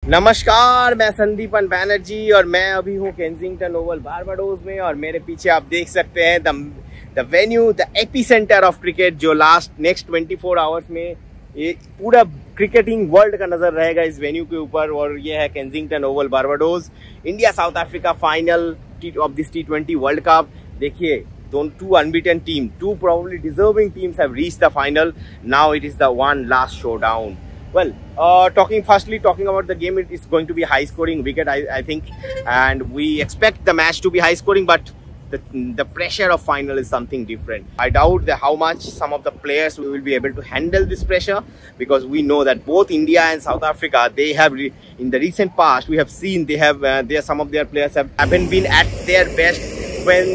नमस्कार, मैं संदीपन बैनर्जी और मैं अभी हूँ केंजिंगटन ओवल बारबाडोस में और मेरे पीछे आप देख सकते हैं the venue, the epicentre of cricket जो नेक्स्ट 24 आवर्स में ये पूरा क्रिकेटिंग वर्ल्ड का नजर रहेगा इस वेन्यू के ऊपर। और ये है Kensington Oval Barbados, India South Africa final of this T20 world cup. देखिए, two unbeaten team, two probably deserving teams have reached the final. Now it is the one last showdown. Well, talking about the game, it is going to be a high-scoring wicket, I think, and we expect the match to be high-scoring, but the pressure of final is something different. I doubt how much some of the players will be able to handle this pressure, because we know that both India and South Africa, they have in the recent past we have seen some of their players haven't been at their best when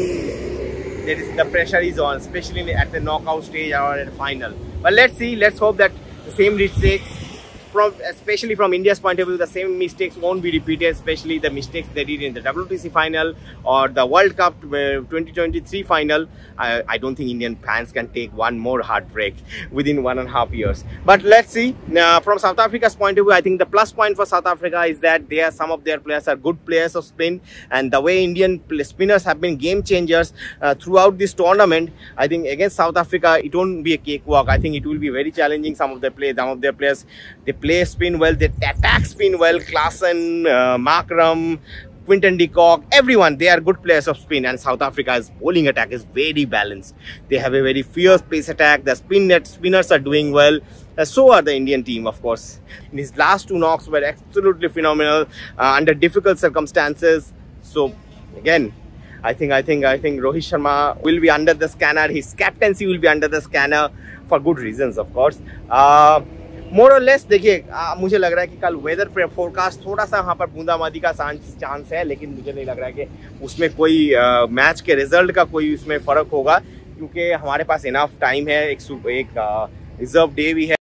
the pressure is on, especially at the knockout stage or at the final. But let's see. Let's hope that the same mistakes, especially from India's point of view, the same mistakes won't be repeated, especially the mistakes they did in the WTC final or the World Cup 2023 final. I don't think Indian fans can take one more heartbreak within 1.5 years. But let's see. From South Africa's point of view, I think the plus point for South Africa is that some of their players are good players of spin, and the way Indian spinners have been game changers throughout this tournament, I think against South Africa it won't be a cakewalk. I think it will be very challenging. Some of their players, they play spin well, they attack spin well. Klaasen, Markram, Quinton de Kock, everyone, they are good players of spin, and South Africa's bowling attack is very balanced. They have a very fierce pace attack. The spinners are doing well. So are the Indian team, of course. In his last two knocks were absolutely phenomenal under difficult circumstances. So again, I think Rohit Sharma will be under the scanner. His captaincy will be under the scanner for good reasons, of course. More or less देखिए, मुझे लग रहा है कि कल weather forecast थोड़ा सा वहाँ पर बूंदाबांदी का चांस है, लेकिन मुझे नहीं लग रहा है कि उसमें कोई मैच के रिजल्ट का कोई उसमें फ़र्क होगा, क्योंकि हमारे पास इनफ टाइम है। एक रिजर्व डे भी है,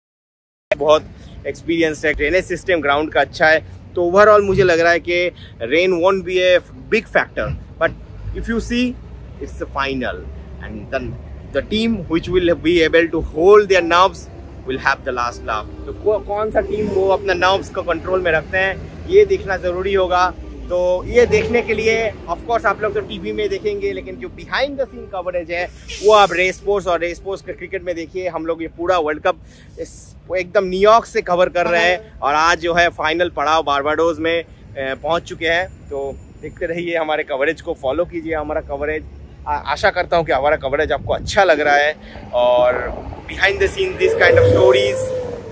बहुत एक्सपीरियंस है, ड्रेनेज सिस्टम ग्राउंड का अच्छा है, तो ओवरऑल मुझे लग रहा है कि rain won't be a big factor. But if you see, it's a final and the team which will be able to hold their nerves will have the last laugh. तो कौन सा टीम वो अपना नर्व्स को control में रखते हैं, ये देखना ज़रूरी होगा। तो ये देखने के लिए ऑफ कोर्स आप लोग तो टीवी में देखेंगे, लेकिन जो बिहाइंड द सीन कवरेज है वो आप रेस स्पोर्ट्स के क्रिकेट में देखिए। हम लोग ये पूरा वर्ल्ड कप एकदम न्यूयॉर्क से कवर कर रहे हैं, और आज जो है फाइनल पड़ाव बारबाडोस में पहुँच चुके हैं। तो देखते रहिए, हमारे कवरेज को फॉलो कीजिए, हमारा कवरेज। आशा करता हूँ कि हमारा कवरेज आपको अच्छा लग रहा है, और behind the scene this kind of stories,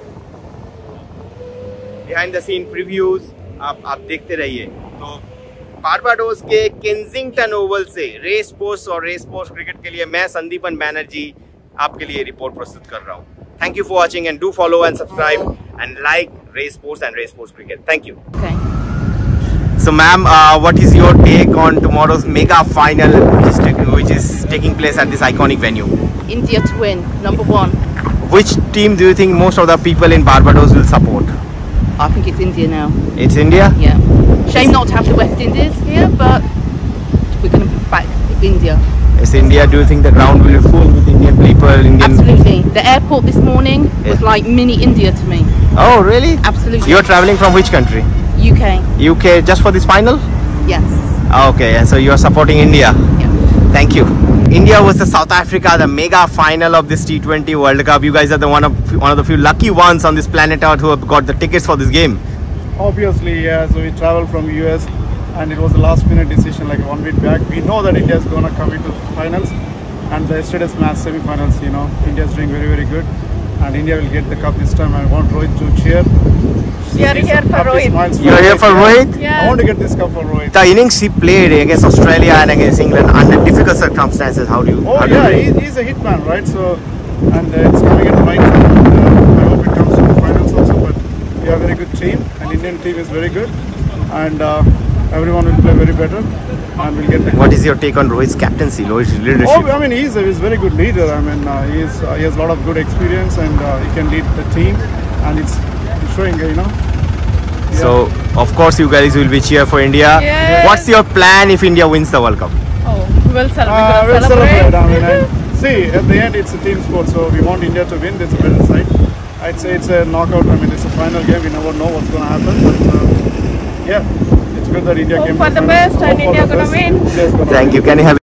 behind the scene previews आप देखते रहिए। तो बारबाडोस के केंजिंगटन ओवल से रेस स्पोर्ट्स क्रिकेट के लिए मैं संदीपन बैनर्जी आपके लिए रिपोर्ट प्रस्तुत कर रहा हूँ। Thank you for watching and do follow and subscribe and like race sports cricket. Thank you. So ma'am, what is your take on tomorrow's mega final which is taking place at this iconic venue? India to win, #1. Which team do you think most of the people in Barbados will support? I think it's India now. It's India? Yeah. Shame not to have the West Indies here, but we're going to back India. It's India. Do you think the ground will be full with Indian people? Absolutely. The airport this morning was like mini India to me. Oh, really? Absolutely. You're traveling from which country? UK just for this final? Yes. Okay, and so you are supporting India? Yeah. Thank you. India versus South Africa, the mega final of this T20 World Cup. You guys are one of the few lucky ones on this planet Earth who have got the tickets for this game. Obviously, yeah. So we traveled from US, and it was a last-minute decision, like 1 week back. We know that India is going to come into finals, and yesterday's match semi-finals. You know, India is doing very, very good, and India will get the cup this time. I want Rohit to cheer. You're here for Rohit. You're here for Rohit? Yeah. I want to get this cup for Rohit. The innings he played against Australia and against England under difficult circumstances, how do you? Oh yeah, he's a hitman, right? So, and it's coming at the right time. I hope it comes to the finals also. But we have a very good team, and Indian team is very good, and everyone will play very better, and we'll get the cup. What is your take on Rohit's captaincy, Rohit's leadership? Oh, I mean, he's a very good leader. I mean, he has a lot of good experience, and he can lead the team, and it's showing, you know. Yeah. So, of course, you guys will be cheer for India. Yes. What's your plan if India wins the World Cup? Oh, we'll celebrate. We'll celebrate. I mean, see, at the end, it's a team sport, so we want India to win. There's a better side. I'd say it's a knockout. I mean, it's a final game. We never know what's going to happen. But yeah, it's good that India came for to the final. best and Hope for India the gonna best. win. India's gonna Thank win. you. Can you have